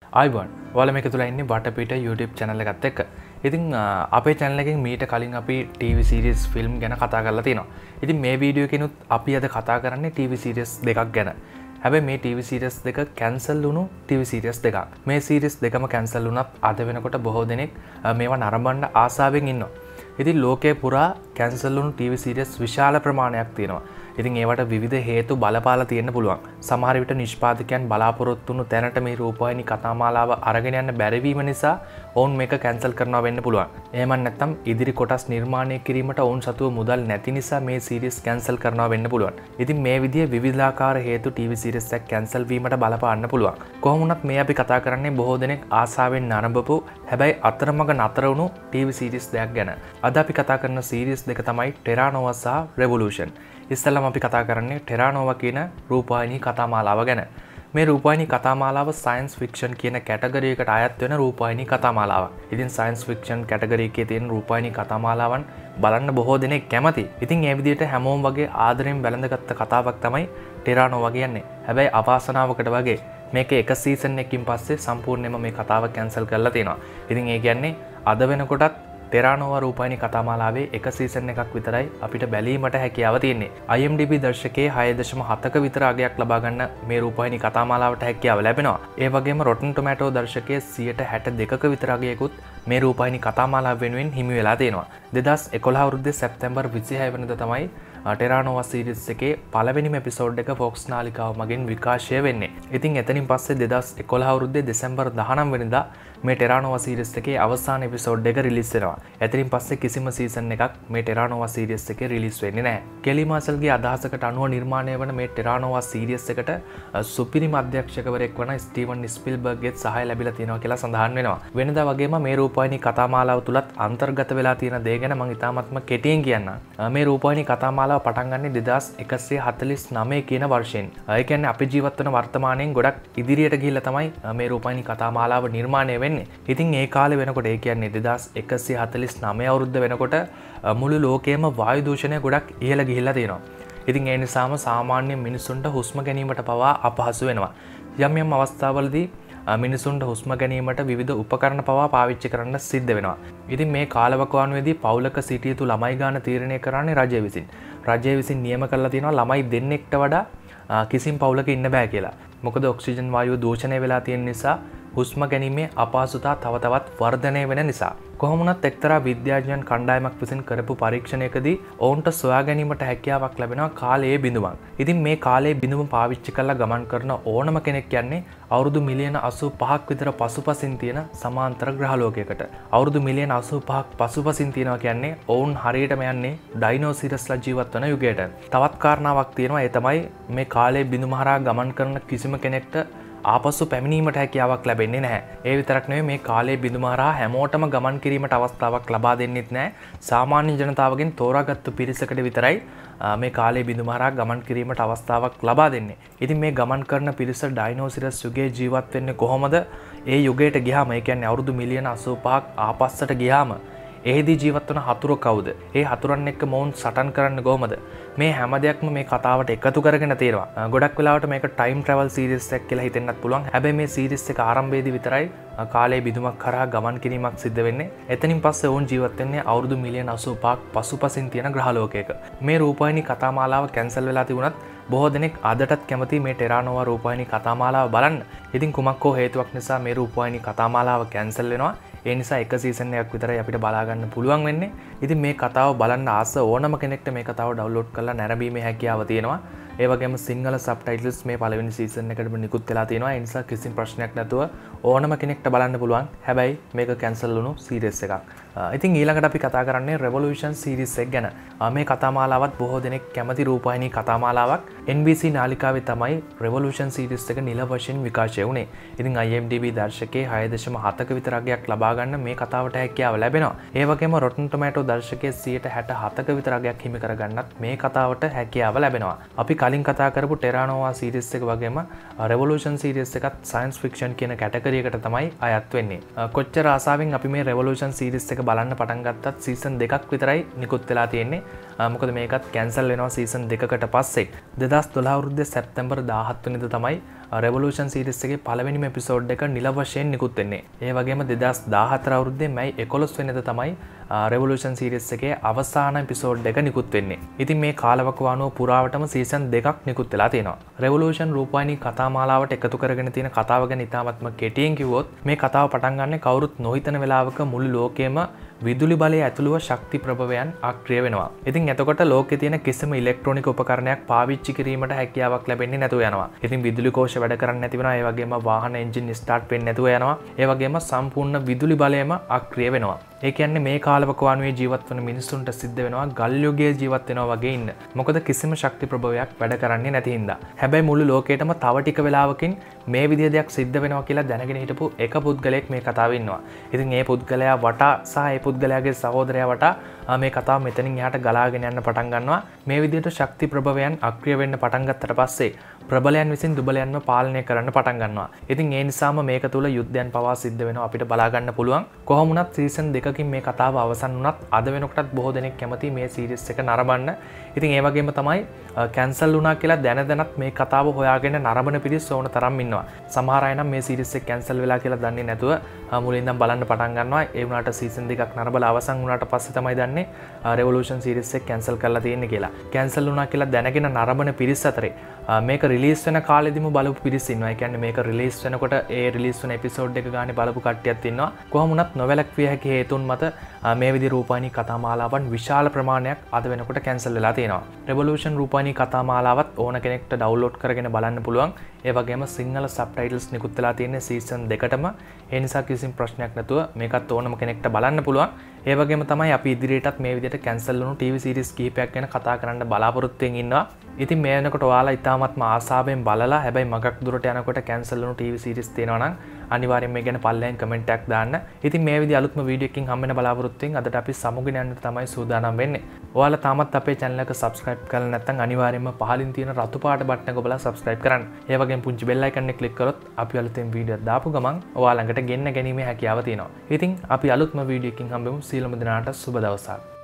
ආයිබෝන් ඔයාලා මේක තුල ඉන්නේ බටපිට YouTube channel එකත් එක්ක. ඉතින් අපේ channel එකෙන් මීට කලින් අපි TV series film ගැන කතා කරලා තිනවා. ඉතින් මේ වීඩියෝ එකෙනුත් අපි අද කතා කරන්නේ TV series දෙකක් ගැන. හැබැයි මේ TV series දෙක cancel වුණු TV series දෙකක්. මේ series දෙකම cancel වුණත් අද වෙනකොට බොහෝ දෙනෙක් මේවා නරඹන්න ආසාවෙන් ඉන්නවා. ඉතින් ලෝකේ පුරා cancel වුණු TV series විශාල ප්‍රමාණයක් තියෙනවා. ඉතින් ඒවට විවිධ හේතු බලපාලා තියෙන්න පුළුවන්. සමහර විට නිෂ්පාදකයන් බලාපොරොත්තු වුණු තැනට මේ රූපවාහිනී කතාමාලාව අරගෙන යන්න බැරි වීම නිසා ඔවුන් මේක කැන්සල් කරනවා වෙන්න පුළුවන්. එහෙම නැත්නම් ඉදිරි කොටස් නිර්මාණය කිරීමට ඔවුන් සතුව මුදල් නැති නිසා මේ සීරීස් කැන්සල් කරනවා වෙන්න පුළුවන්. ඉතින් මේ විදිහේ විවිධාකාර හේතු TV සීරීස් එකක් කැන්සල් වීමට බලපාන්න පුළුවන්. කොහොම වුණත් මේ අපි කතා කරන්නේ බොහෝ දෙනෙක් ආසාවෙන් නරඹපු හැබැයි අතරමඟ නතර වුණු TV සීරීස් දෙකක් ගැන. අද අපි කතා කරන සීරීස් දෙක තමයි ටෙරා නෝවා සහ රෙවොලූෂන්. ඉස්සෙල්ලාම අපි කතා කරන්නේ ටෙරා නෝවා කියන රූපවාහිනී කතාමාලාව ගැන. මේ රූපවාහිනී කතාමාලාව සයන්ස් ෆික්ෂන් කියන කැටගරි එකට අයත් වෙන රූපවාහිනී කතාමාලාවක්. ඉතින් සයන්ස් ෆික්ෂන් කැටගරි එකේ තියෙන රූපවාහිනී කතාමාලාවන් බලන්න බොහෝ දෙනෙක් කැමති. ඉතින් ඒ විදිහට හැමෝම වගේ ආදරෙන් බැලඳගත්ත කතාවක් තමයි ටෙරා නෝවා කියන්නේ. හැබැයි අවාසනාවකට වගේ මේක එක සීසන් එකකින් පස්සේ සම්පූර්ණයෙන්ම මේ කතාව කැන්සල් කරලා තියෙනවා. ඉතින් ඒ කියන්නේ අද වෙනකොටත් ටෙරා නෝවා රූපවාහිනී කතාමාලාවේ එක සීසන් එකක් විතරයි අපිට බැලීමට හැකියාව තියෙන්නේ. IMDb දර්ශකයේ 6.7ක විතර අගයක් ලබා ගන්න මේ රූපවාහිනී කතාමාලාවට හැකියාව ලැබෙනවා. ඒ වගේම Rotten Tomato දර්ශකයේ 62ක විතර අගයකුත් මේ රූපවාහිනී කතාමාලාව වෙනුවෙන් හිමි වෙලා තියෙනවා. 2011 අවුරුද්දේ සැප්තැම්බර් 26 වෙනිදා තමයි ටෙරා නෝවා සීරීස් එකේ පළවෙනිම එපිසෝඩ් එක Fox නාලිකාව මගින් විකාශය වෙන්නේ. ඉතින් එතනින් පස්සේ 2011 අවුරුද්දේ දෙසැම්බර් 19 වෙනිදා මේ ටෙරා නෝවා සීරීස් එකේ අවසාන එපිසෝඩ් එක රිලීස් වෙනවා. එතනින් පස්සේ කිසිම සීසන් එකක් මේ ටෙරා නෝවා සීරීස් එකේ රිලීස් වෙන්නේ නැහැ. කෙලි මාසල්ගේ අදහසකට අනුව නිර්මාණය වන මේ ටෙරා නෝවා සීරීස් එකට සුපිරිම අධ්‍යක්ෂකවරයෙක් වන ස්ටීවන් ස්පිල්බර්ග්ගේ සහාය ලැබිලා තියෙනවා කියලා සඳහන් වෙනවා. වෙනදා වගේම මේ රූපවාහිනී කතාමාලාව තුලත් අන්තර්ගත වෙලා තියෙන දේ ගැන මම ඉතාමත්ම කෙටියෙන් කියන්නම්. මේ රූපවාහිනී කතාමාලාව පටන් ගන්නේ 2149 කියන වර්ෂයෙන්. ඒ කියන්නේ අපි ජීවත් වන වර්තමානයෙන් ගොඩක් ඉදිරියට ගිහිල්ලා තමයි මේ රූපවාහිනී කතාමාලාව නිර්මාණය වෙන්නේ. ඉතින් ඒ කාලේ වෙනකොට ඒ කියන්නේ 2149 අවුරුද්ද වෙනකොට මුළු ලෝකයේම වායු දූෂණය ගොඩක් ඉහළ ගිහිල්ලා තියෙනවා. ඉතින් ඒ නිසාම සාමාන්‍ය මිනිසුන්ට හුස්ම ගැනීමට පවා අපහසු වෙනවා. යම් යම් අවස්ථාවලදී මිනිසුන්ට හුස්ම ගැනීමට විවිධ උපකරණ පවා පාවිච්චි කරන්න සිද්ධ වෙනවා. ඉතින් මේ කාලවකවානුවේදී පවුලක සිටිය යුතු ළමයි ගාන තීරණය කරන්නේ රජය විසින්. රජය විසින් නියම කරලා තියෙනවා ළමයි දෙන්නෙක්ට වඩා කිසිම පවුලක ඉන්න බෑ කියලා. මොකද ඔක්සිජන් වායුව දූෂණය වෙලා තියෙන නිසා හුස්ම ගැනීමේ අපහසුතා තව තවත් වර්ධනය වෙන නිසා. කොහොම වුණත් එක්තරා විද්‍යාඥයන් කණ්ඩායමක් විසින් කරපු පරීක්ෂණයකදී ඔවුන්ට සොයා ගැනීමට හැකියාවක් ලැබෙනවා කාලයේ බිඳුමක්. ඉතින් මේ කාලයේ බිඳුම පාවිච්චි කරලා ගමන් කරන ඕනම කෙනෙක් යන්නේ අවුරුදු මිලියන 85ක් විතර පසුපසින් තියෙන සමාන්තර ග්‍රහලෝකයකට. අවුරුදු මිලියන 85ක් පසුපසින් තියෙනවා කියන්නේ ඔවුන් හරියටම යන්නේ ඩයිනෝසිරස්ලා ජීවත් වන යුගයට. තවත් කාරණාවක් තියෙනවා ඒ තමයි මේ කාලයේ බිඳුම හරහා ගමන් කරන කිසිම කෙනෙක්ට ආපසු පැමිණීමට හැකියාවක් ලැබෙන්නේ නැහැ. ඒ විතරක් නෙවෙයි මේ කාලයේ බිඳුම හරහා හැමෝටම ගමන් කිරීමට අවස්ථාවක් ලබා දෙන්නෙත් නැහැ. සාමාන්‍ය ජනතාවගෙන් තෝරාගත්තු පිරිසකට විතරයි මේ කාලයේ බිඳුම හරහා ගමන් කිරීමට අවස්ථාවක් ලබා දෙන්නේ. ඉතින් මේ ගමන් කරන පිරිස ඩයිනෝසිරස් යුගයේ ජීවත් වෙන්නේ කොහොමද? ඒ යුගයට ගියාම ඒ කියන්නේ අවුරුදු මිලියන 85ක් ආපස්සට ගියාම එහිදී ජීවත් වන හතුරු කවුද? ඒ හතුරන් එක්ක මොවුන් සටන් කරන්නේ කොහොමද? මේ හැම දෙයක්ම මේ කතාවට එකතු කරගෙන තියෙනවා. ගොඩක් වෙලාවට මේක ටයිම් ට්‍රැවල් සීරීස් එකක් කියලා හිතෙන්නත් පුළුවන්. හැබැයි මේ සීරීස් එක ආරම්භයේදී විතරයි කාලයේ බිඳුමක් කරා ගමන් කිරීමක් සිද්ධ වෙන්නේ. එතනින් පස්සේ ඔවුන් ජීවත් වෙන්නේ අවුරුදු මිලියන 85ක් පසුපසින් තියෙන ග්‍රහලෝකයක. මේ රූපවාහිනී කතාමාලාව කැන්සල් වෙලා තිබුණත් බොහෝ දෙනෙක් අදටත් කැමති මේ ටෙරා නෝවා රූපවාහිනී කතාමාලාව බලන්න. ඉතින් කුමක් හෝ හේතුවක් නිසා මේ රූපවාහිනී කතාමාලාව කැන්සල් වෙනවා. ඒ නිසා එක සීසන් එකක් විතරයි අපිට බලා ගන්න පුළුවන් වෙන්නේ. ඉතින් මේ කතාව බලන්න ආස ඕනම කෙනෙක්ට මේ කතාව ඩවුන්ලෝඩ් කරලා නැරඹීමේ හැකියාව තියෙනවා. ඒ වගේම සිංහල සබ්ටයිටල්ස් මේ පළවෙනි සීසන් එකටම නිකුත් වෙලා තියෙනවා. ඒ නිසා කිසිම ප්‍රශ්නයක් නැතුව ඕනම කෙනෙක්ට බලන්න පුළුවන්. හැබැයි මේක කැන්සල් වුණු සීරීස් එකක්. ඉතින් ඊළඟට අපි කතා කරන්නේ රෙවොලූෂන් සීරීස් එක ගැන. මේ කතාමාලාවත් බොහෝ දෙනෙක් කැමති රූපවාහිනී කතාමාලාවක්. NBC නාලිකාවේ තමයි රෙවොලූෂන් සීරීස් එක නිල වශයෙන් විකාශය වුණේ. ඉතින් IMDb දර්ශකයේ 6.7ක විතර අගයක් ලබා ගන්න මේ කතාවට හැකියාව ලැබෙනවා. ඒ වගේම Rotten Tomato දර්ශකයේ 67ක විතර අගයක් හිමි කරගන්නත් මේ කතාවට හැකියාව ලැබෙනවා. අපි කලින් කතා කරපු ටෙරා නෝවා සීරීස් එක වගේම රෙවොලූෂන් සීරීස් එකත් සයන්ස් ෆික්ෂන් කියන කැටගරි එකට තමයි අයත් වෙන්නේ. කොච්චර ආසාවෙන් අපි මේ රෙවොලූෂන් සීරීස් එක බලන්න පටන් ගත්තත් සීසන් 2ක් විතරයි නිකුත් වෙලා තියෙන්නේ. මොකද මේකත් කැන්සල් වෙනවා සීසන් 2කට පස්සේ. 2012 අවුරුද්දේ සැප්තැම්බර් 17 වෙනිදා තමයි රෙවලූෂන් සීරීස් එකේ පළවෙනිම එපිසෝඩ් එක නිල වශයෙන් නිකුත් වෙන්නේ. ඒ වගේම 2014 අවුරුද්දේ මැයි 11 වෙනිදා තමයි රෙවලූෂන් සීරීස් එකේ අවසාන එපිසෝඩ් එක නිකුත් වෙන්නේ. ඉතින් මේ කාලවකවානුව පුරාවටම සීසන් 2ක් නිකුත් වෙලා තියෙනවා. රෙවලූෂන් රූපවාහිනී කතාමාලාවට එකතු කරගෙන තියෙන කතාව ගැන ඉතාමත්ම කෙටියෙන් කිව්වොත් මේ කතාව පටන් ගන්න කවුරුත් නොහිතන වෙලාවක මුළු ලෝකෙම විදුලි බලය ඇතුළුව ශක්ති ප්‍රභවයන් අක්‍රිය වෙනවා. ඉතින් එතකොට ලෝකේ තියෙන කිසිම ඉලෙක්ට්‍රොනික උපකරණයක් පාවිච්චි කිරීමට හැකියාවක් ලැබෙන්නේ නැතුව යනවා. ඉතින් විදුලි කෝෂ වැඩ කරන්නේ නැති වෙනවා. ඒ වගේම වාහන එන්ජින් ස්ටාර්ට් වෙන්නේ නැතුව යනවා. ඒ වගේම සම්පූර්ණ විදුලි බලයම අක්‍රිය වෙනවා. ඒ කියන්නේ මේ කාලවකවානුවේ ජීවත් වන මිනිසුන්ට සිද්ධ වෙනවා ගල් යුගයේ ජීවත් වෙනවා වගේ ඉන්න. මොකද කිසිම ශක්ති ප්‍රභවයක් වැඩ කරන්නේ නැති හින්දා. හැබැයි මුළු ලෝකෙටම තව ටික වෙලාවකින් මේ විදිය දෙයක් සිද්ධ වෙනවා කියලා දැනගෙන හිටපු එක පුද්ගලයෙක් මේ කතාවේ ඉන්නවා. ඉතින් මේ පුද්ගලයා වටා සහ මේ පුද්ගලයාගේ සහෝදරයා වටා මේ කතාව මෙතනින් එහාට ගලාගෙන යන්න පටන් ගන්නවා. මේ විදිහට ශක්ති ප්‍රභවයන් අක්‍රිය වෙන්න පටන් ගත්තට පස්සේ ප්‍රබලයන් විසින් දුබලයන්ව පාලනය කරන්න පටන් ගන්නවා. ඉතින් ඒ නිසාම මේක තුල යුද්ධයන් පවා සිද්ධ වෙනවා අපිට බලා ගන්න පුළුවන්. කොහොම වුණත් සීසන් 2කින් මේ කතාව අවසන් වුණත් අද වෙනකොටත් බොහෝ දෙනෙක් කැමති මේ සීරීස් එක නරඹන්න. ඉතින් ඒ වගේම තමයි කැන්සල් වුණා කියලා දැනදැනත් මේ කතාව හොයාගෙන නරඹන පිරිස් ඕන තරම් ඉන්නවා. සමහර අය නම් මේ සීරීස් එක කැන්සල් වෙලා කියලා දන්නේ නැතුව මුලින් ඉඳන් බලන්න පටන් ගන්නවා. ඒ වුණාට සීසන් 2ක් නරඹලා අවසන් වුණාට පස්සේ තමයි දන්නේ රෙවලූෂන් සීරීස් එක කැන්සල් කරලා තියෙන්නේ කියලා. කැන්සල් වුණා කියලා දැනගෙන නරඹන පිරිස් අතරේ මේක රිලීස් වෙන කාලෙදිම බලපු පිරිස් ඉන්නවා. ඒ කියන්නේ මේක රිලීස් වෙනකොට ඒ රිලීස් වෙන එපිසෝඩ් එක ගානේ බලපු කට්ටියත් ඉන්නවා. කොහොම වුණත් නොවැළක්විය හැකි හේතුන් මත මේ විදිහේ රූපවාහිනී කතාමාලාවන් විශාල ප්‍රමාණයක් අද වෙනකොට කැන්සල් වෙලා තියෙනවා. රෙවලූෂන් රූපවාහිනී කතාමාලාවත් ඕන කෙනෙක්ට ඩවුන්ලෝඩ් කරගෙන බලන්න පුළුවන්. ඒ වගේම සිංහල සබ්ටයිටල්ස් නිකුත් වෙලා තියෙන්නේ සීසන් 2ටම. ඒ නිසා කිසිම ප්‍රශ්නයක් නැතුව මේකත් ඕනම කෙනෙක්ට බලන්න පුළුවන්. ඒ වගේම තමයි අපි ඉදිරියටත් මේ විදිහට කැන්සල් වුණු ටීවී සීරීස් කිහිපයක් ගැන කතා කරන්න බලාපොරොත්තු වෙමින් ඉන්නවා. ඉතින් මේ වෙනකොට ඔයාලා ඉතාමත්ම ආසාවෙන් බලලා හැබැයි මගක් දුරට යනකොට කැන්සල් වුණු ටීවී සීරීස් තියෙනවා නම් අනිවාර්යෙන් මේ ගැන පල්ලෙන් කමෙන්ට් එකක් දාන්න. ඉතින් මේ විදිහ අලුත්ම වීඩියෝ එකකින් හම්බ වෙන බලාපොරොත්තු වෙමින් අදට අපි සමුගෙන යන්න තමයි සූදානම් වෙන්නේ. ඔයාලා තාමත් අපේ channel එක subscribe කරලා නැත්නම් අනිවාර්යෙන්ම පහලින් තියෙන රතු පාට බටන් එක ඔබලා subscribe කරන්න. ඒ වගේම පුංචි bell icon එක click කරොත් අපි අලුතෙන් වීඩියෝ දාපු ගමන් ඔයාලා ළඟට ගෙන්න ගැනීමේ හැකියාව තියෙනවා. ඉතින් අපි අලුත්ම වීඩියෝ එකකින් හම්බෙමු. සියලුම දෙනාට සුබ දවසක්.